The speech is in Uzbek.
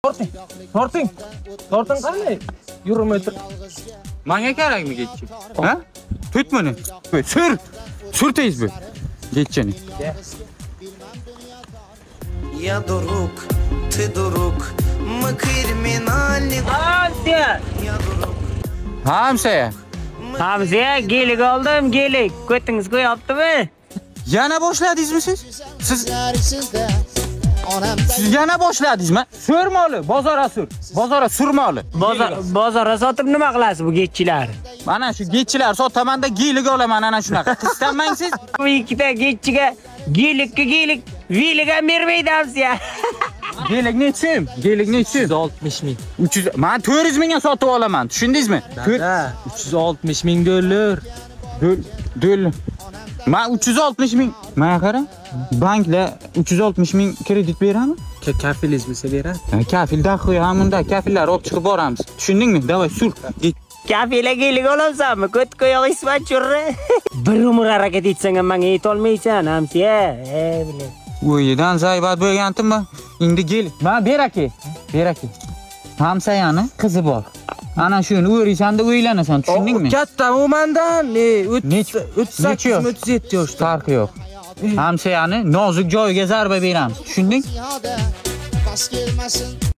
Torting qanday? Yurmetir. Menga kerakmi getchi? Ha? Tut buni. Sür. Sür tez bu. Getchini. Я друг, ты друг, мы криминальник. Hamsiya. Я друг. Hamsa. Hamsiya, gelik oldim, gelik. Ko'tingiz qo'yaptimi? Yana boshladingizmi siz? Siz yana boshladingizmi? Sürmoli, bozora sür. Bozora surmoli. Bozorga sotib nima qilasiz bu getchilar? Mana shu getchilar sotamanda gelik olaman ana shunaqa. Qistanmang siz. Bu ikkita getchiga gelikka gelik, viliga bermaydi hamsiya. Gelik nechim? Gelik nechim? 360 ming. 300. Men 400 mingga sotib olaman. Tushundingizmi? Da, 360 ming dollar. Dollar. Men 360 ming. Mana qara. Banklar 360 ming kredit berami? Kafilingiz bo'lsa beradi. Kafil daxli hamunda kafillar olib chiqib boramiz. Tushundingmi? Davay sur. Kafila gelik olamsanmi? Ko't qo'yoq ismat churri. Bir umr harakat etsang ham menga yetolmaysan hamsiya. Bilay. O'yidan zaybat bo'lgantimmi? Endi gel. Men beraki. Hamsayani qizi bor. Ana shuni o'risanda o'ylanasan, tushundingmi? Katta u mendan 38-37 yoshda. Farqi yo'q. Hamsayani nozik joyiga zarba beramiz. Tushunding? Bas kelmesin.